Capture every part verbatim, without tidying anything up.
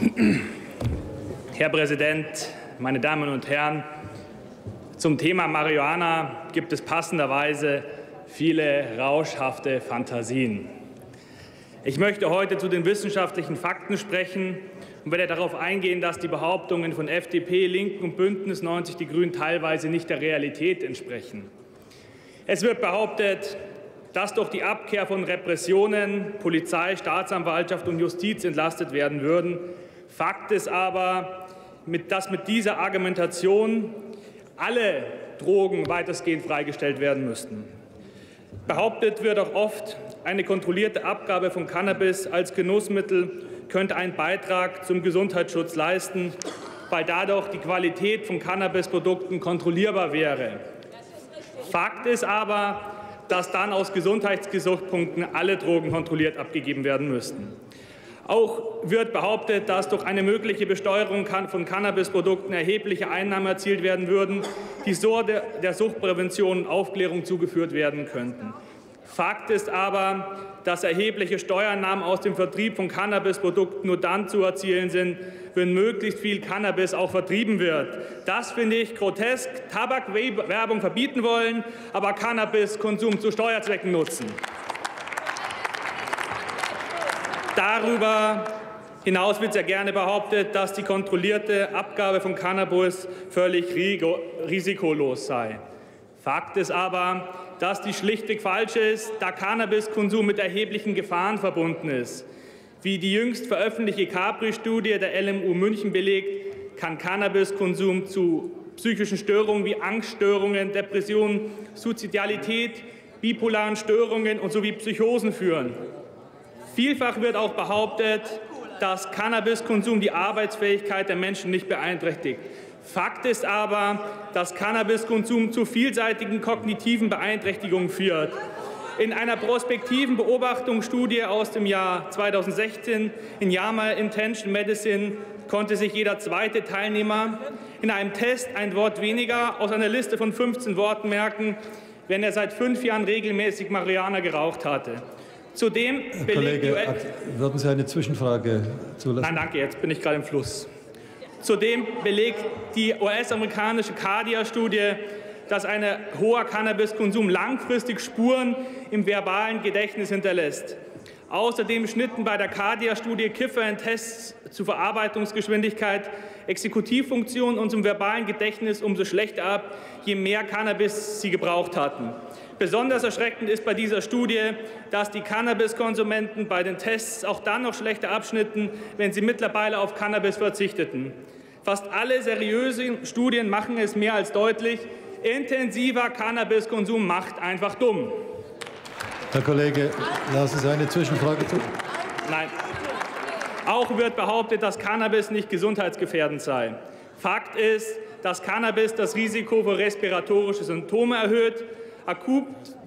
Herr Präsident, meine Damen und Herren! Zum Thema Marihuana gibt es passenderweise viele rauschhafte Fantasien. Ich möchte heute zu den wissenschaftlichen Fakten sprechen und werde darauf eingehen, dass die Behauptungen von F D P, Linken und Bündnis neunzig Die Grünen teilweise nicht der Realität entsprechen. Es wird behauptet, dass durch die Abkehr von Repressionen Polizei, Staatsanwaltschaft und Justiz entlastet werden würden. Fakt ist aber, dass mit dieser Argumentation alle Drogen weitestgehend freigestellt werden müssten. Behauptet wird auch oft, eine kontrollierte Abgabe von Cannabis als Genussmittel könnte einen Beitrag zum Gesundheitsschutz leisten, weil dadurch die Qualität von Cannabisprodukten kontrollierbar wäre. Fakt ist aber, dass dann aus Gesundheitsgesichtspunkten alle Drogen kontrolliert abgegeben werden müssten. Auch wird behauptet, dass durch eine mögliche Besteuerung von Cannabisprodukten erhebliche Einnahmen erzielt werden würden, die so der Suchtprävention und Aufklärung zugeführt werden könnten. Fakt ist aber, dass erhebliche Steuereinnahmen aus dem Vertrieb von Cannabisprodukten nur dann zu erzielen sind, wenn möglichst viel Cannabis auch vertrieben wird. Das finde ich grotesk. Tabakwerbung verbieten wollen, aber Cannabiskonsum zu Steuerzwecken nutzen. Darüber hinaus wird sehr gerne behauptet, dass die kontrollierte Abgabe von Cannabis völlig risikolos sei. Fakt ist aber, dass dies schlichtweg falsch ist, da Cannabiskonsum mit erheblichen Gefahren verbunden ist. Wie die jüngst veröffentlichte Capri-Studie der L M U München belegt, kann Cannabiskonsum zu psychischen Störungen wie Angststörungen, Depressionen, Suizidalität, bipolaren Störungen und sowie Psychosen führen. Vielfach wird auch behauptet, dass Cannabiskonsum die Arbeitsfähigkeit der Menschen nicht beeinträchtigt. Fakt ist aber, dass Cannabiskonsum zu vielseitigen kognitiven Beeinträchtigungen führt. In einer prospektiven Beobachtungsstudie aus dem Jahr zweitausendsechzehn in JAMA Intention Medicine konnte sich jeder zweite Teilnehmer in einem Test ein Wort weniger aus einer Liste von fünfzehn Worten merken, wenn er seit fünf Jahren regelmäßig Marihuana geraucht hatte. Zudem belegt Kollege, würden Sie eine Zwischenfrage zulassen? Nein, danke, jetzt bin ich gerade im Fluss. Zudem belegt die U S-amerikanische Cardia-Studie, dass ein hoher Cannabiskonsum langfristig Spuren im verbalen Gedächtnis hinterlässt. Außerdem schnitten bei der Cardia-Studie Kiffer in Tests zu Verarbeitungsgeschwindigkeit, Exekutivfunktion und zum verbalen Gedächtnis umso schlechter ab, je mehr Cannabis sie gebraucht hatten. Besonders erschreckend ist bei dieser Studie, dass die Cannabiskonsumenten bei den Tests auch dann noch schlechter abschnitten, wenn sie mittlerweile auf Cannabis verzichteten. Fast alle seriösen Studien machen es mehr als deutlich, intensiver Cannabiskonsum macht einfach dumm. Herr Kollege, lassen Sie eine Zwischenfrage zu. Nein. Auch wird behauptet, dass Cannabis nicht gesundheitsgefährdend sei. Fakt ist, dass Cannabis das Risiko für respiratorische Symptome erhöht. Akut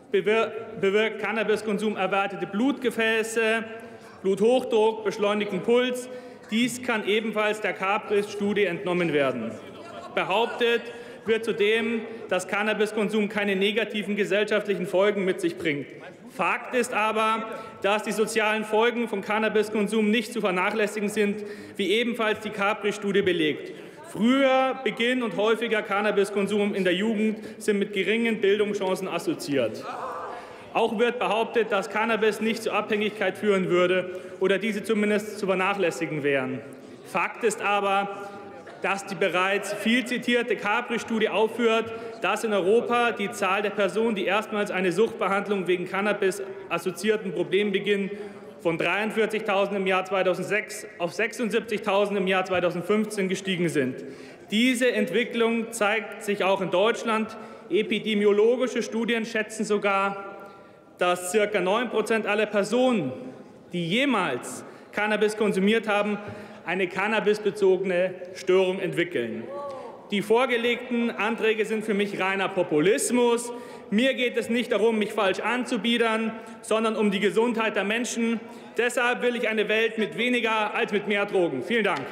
bewirkt Cannabiskonsum erweiterte Blutgefäße, Bluthochdruck, beschleunigten Puls. Dies kann ebenfalls der Capri-Studie entnommen werden. Behauptet wird zudem, dass Cannabiskonsum keine negativen gesellschaftlichen Folgen mit sich bringt. Fakt ist aber, dass die sozialen Folgen von Cannabiskonsum nicht zu vernachlässigen sind, wie ebenfalls die Capri-Studie belegt. Früher Beginn und häufiger Cannabiskonsum in der Jugend sind mit geringen Bildungschancen assoziiert. Auch wird behauptet, dass Cannabis nicht zur Abhängigkeit führen würde oder diese zumindest zu vernachlässigen wären. Fakt ist aber, dass die bereits viel zitierte Capri-Studie aufführt, dass in Europa die Zahl der Personen, die erstmals eine Suchtbehandlung wegen Cannabis-assoziierten Problemen beginnen, von dreiundvierzigtausend im Jahr zweitausendsechs auf sechsundsiebzigtausend im Jahr zweitausendfünfzehn gestiegen sind. Diese Entwicklung zeigt sich auch in Deutschland. Epidemiologische Studien schätzen sogar, dass ca. neun Prozent aller Personen, die jemals Cannabis konsumiert haben, eine cannabisbezogene Störung entwickeln. Die vorgelegten Anträge sind für mich reiner Populismus. Mir geht es nicht darum, mich falsch anzubiedern, sondern um die Gesundheit der Menschen. Deshalb will ich eine Welt mit weniger als mit mehr Drogen. Vielen Dank.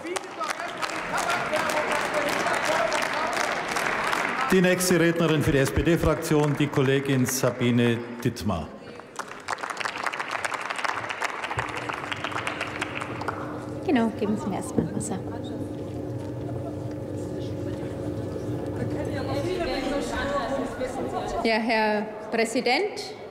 Die nächste Rednerin für die S P D-Fraktion, die Kollegin Sabine Dittmar. Genau, geben Sie mir erstmal Wasser. Ja, Herr Präsident,